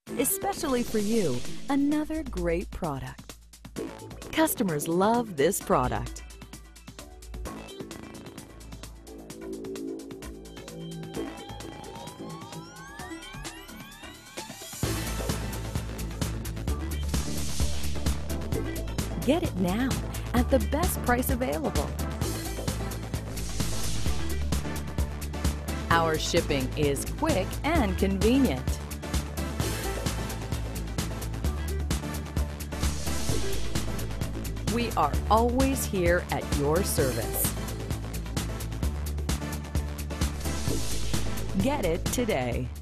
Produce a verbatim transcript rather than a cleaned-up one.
Especially for you, another great product. Customers love this product. Get it now at the best price available. Our shipping is quick and convenient. We are always here at your service. Get it today.